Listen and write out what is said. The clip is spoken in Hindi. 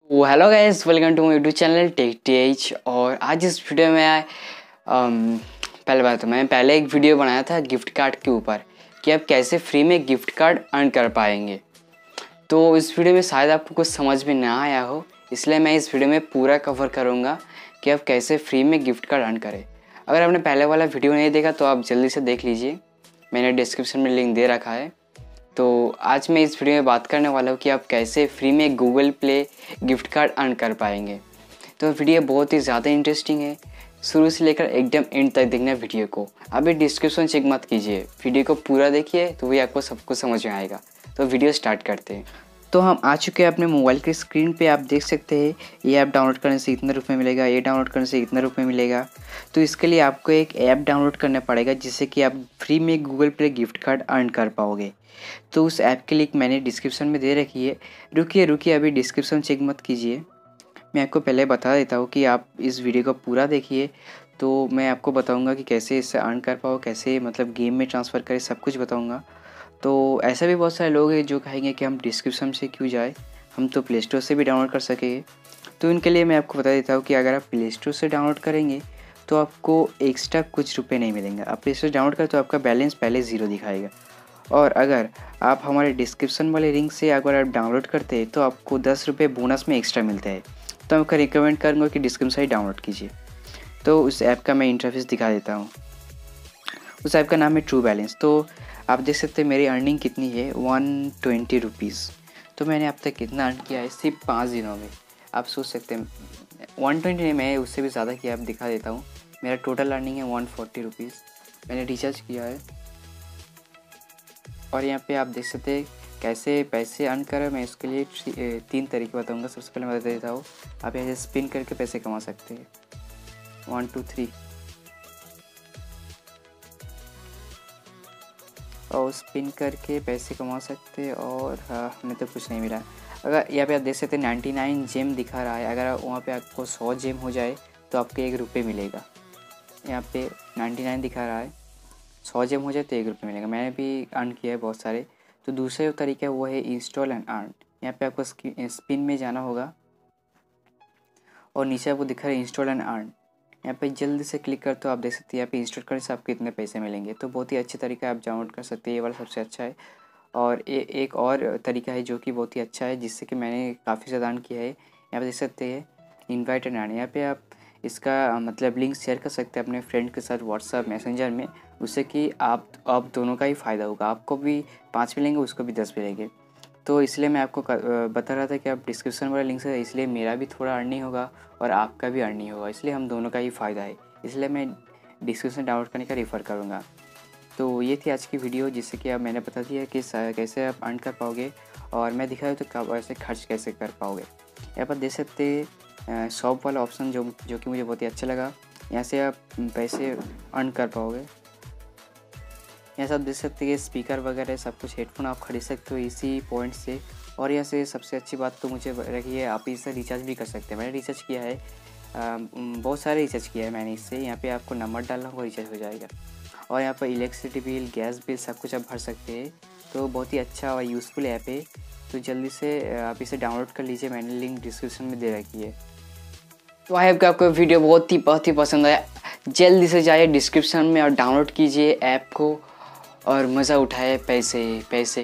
Hello guys, welcome to my YouTube channel tech TH. और आज इस वीडियो में पहले बात तो मैंने पहले एक वीडियो बनाया था गिफ्ट कार्ड के ऊपर कि आप कैसे फ्री में गिफ्ट कार्ड अर्न कर पाएंगे। तो इस वीडियो में शायद आपको कुछ समझ में ना आया हो, इसलिए मैं इस वीडियो में पूरा कवर करूँगा कि आप कैसे फ्री में गिफ्ट कार्ड अर्न करें। अगर आपने पहले वाला वीडियो नहीं देखा तो आप जल्दी से देख लीजिए, मैंने डिस्क्रिप्शन में लिंक दे रखा है। तो आज मैं इस वीडियो में बात करने वाला हूँ कि आप कैसे फ्री में Google Play gift card earn कर पाएंगे। तो वीडियो बहुत ही ज़्यादा इंटरेस्टिंग है, शुरू से लेकर एकदम एंड तक देखना वीडियो को। अभी डिस्क्रिप्शन चेक मत कीजिए, वीडियो को पूरा देखिए तो वही आपको सब कुछ समझ में आएगा। तो वीडियो स्टार्ट करते हैं। तो हम आ चुके हैं अपने मोबाइल की स्क्रीन पे। आप देख सकते हैं ये ऐप डाउनलोड करने से इतने रुपए मिलेगा, ये डाउनलोड करने से इतने रुपए मिलेगा। तो इसके लिए आपको एक ऐप डाउनलोड करना पड़ेगा जिससे कि आप फ्री में Google Play gift card earn कर पाओगे। तो उस ऐप की लिंक मैंने डिस्क्रिप्शन में दे रखी है। रुकिए अभी डिस्क्रिप्शन चेक मत कीजिए, मैं आपको पहले बता देता हूँ कि आप इस वीडियो को पूरा देखिए। तो मैं आपको बताऊँगा कि कैसे इससे अर्न कर पाओ, कैसे मतलब गेम में ट्रांसफ़र करें, सब कुछ बताऊँगा। तो ऐसे भी बहुत सारे लोग हैं जो कहेंगे कि हम डिस्क्रिप्शन से क्यों जाए, हम तो प्ले स्टोर से भी डाउनलोड कर सकेंगे। तो इनके लिए मैं आपको बता देता हूँ कि अगर आप प्ले स्टोर से डाउनलोड करेंगे तो आपको एक्स्ट्रा कुछ रुपए नहीं मिलेंगे। आप प्ले स्टोर से डाउनलोड करें तो आपका बैलेंस पहले ज़ीरो दिखाएगा। और अगर आप हमारे डिस्क्रिप्शन वाले लिंक से अगर आप डाउनलोड करते हैं तो आपको 10 रुपये बोनस में एक्स्ट्रा मिलता है। तो मैं आपको रिकमेंड करूँगा कि डिस्क्रिप्शन से डाउनलोड कीजिए। तो उस ऐप का मैं इंटरफेस दिखा देता हूँ। उस ऐप का नाम है ट्रू बैलेंस। तो आप देख सकते हैं मेरी अर्निंग कितनी है, 120 रुपीज़। तो मैंने अब तक कितना अर्न किया है सिर्फ 5 दिनों में। आप सोच सकते हैं 120 नहीं, मैं उससे भी ज़्यादा किया, आप दिखा देता हूँ। मेरा टोटल अर्निंग है 140 रुपीज़। मैंने रिचार्ज किया है और यहाँ पे आप देख सकते हैं कैसे पैसे अर्न करें। मैं इसके लिए 3 तरीके बताऊँगा। सबसे पहले मैं बता देता हूँ, आप ऐसे स्पिन करके पैसे कमा सकते हैं। 1 2 3 और स्पिन करके पैसे कमा सकते हैं। और हमें तो कुछ नहीं मिला। अगर यहाँ पे आप देख सकते हैं 99 जेम दिखा रहा है। अगर वहाँ पे आपको 100 जेम हो जाए तो आपको 1 रुपये मिलेगा। यहाँ पे 99 दिखा रहा है, 100 जेम हो जाए तो 1 रुपये मिलेगा। मैंने भी अर्न किया है बहुत सारे। तो दूसरा जो तरीका है वो है इंस्टॉल एंड अर्न। यहाँ पे आपको स्पिन में जाना होगा और नीचे आपको दिखा रहा है इंस्टॉल एंड अर्न। यहाँ पे जल्दी से क्लिक कर तो आप देख सकते हैं यहाँ पे इंस्टॉल करने से आपको इतने पैसे मिलेंगे। तो बहुत ही अच्छे तरीका आप डाउनलोड कर सकते हैं, ये वाला सबसे अच्छा है। और एक और तरीका है जो कि बहुत ही अच्छा है, जिससे कि मैंने काफ़ी ज़्यादा अर्न किया है। यहाँ पे देख सकते हैं इन्वाइट एंड अर्न। यहाँ पे आप इसका मतलब लिंक शेयर कर सकते हैं अपने फ्रेंड के साथ व्हाट्सएप मैसेंजर में, उससे कि आप दोनों का ही फ़ायदा होगा। आपको भी 5 मिलेंगे, उसको भी 10 मिलेंगे। तो इसलिए मैं आपको बता रहा था कि आप डिस्क्रिप्शन वाले लिंक से, इसलिए मेरा भी थोड़ा अर्निंग होगा और आपका भी अर्निंग होगा, इसलिए हम दोनों का ही फ़ायदा है। इसलिए मैं डिस्क्रिप्शन डाउनलोड करने का रेफ़र करूँगा। तो ये थी आज की वीडियो, जिससे कि अब मैंने बता दिया कि कैसे आप अर्न कर पाओगे और मैं दिखाया तो कब ऐसे खर्च कैसे कर पाओगे। यहाँ पर देख सकते हैं शॉप वाला ऑप्शन जो कि मुझे बहुत ही अच्छा लगा। यहाँ से आप पैसे अर्न कर पाओगे। यहाँ से आप देख सकते हैं स्पीकर वगैरह सब कुछ, हेडफोन आप खरीद सकते हो इसी पॉइंट से। और यहाँ से सबसे अच्छी बात तो मुझे लगी है, आप इससे रिचार्ज भी कर सकते हैं। मैंने रिचार्ज किया है, बहुत सारे रिचार्ज किया है मैंने इससे। यहाँ पे आपको नंबर डालना होगा, रिचार्ज हो जाएगा। और यहाँ पर इलेक्ट्रिसिटी बिल, गैस बिल सब कुछ आप भर सकते हैं। तो बहुत ही अच्छा और यूज़फुल ऐप है। तो जल्दी से आप इसे डाउनलोड कर लीजिए, मैंने लिंक डिस्क्रिप्शन में दे रखी है। तो आई होप कि आपको वीडियो बहुत ही पसंद आया। जल्दी से जाइए डिस्क्रिप्शन में और डाउनलोड कीजिए ऐप को और मज़ा उठाए पैसे।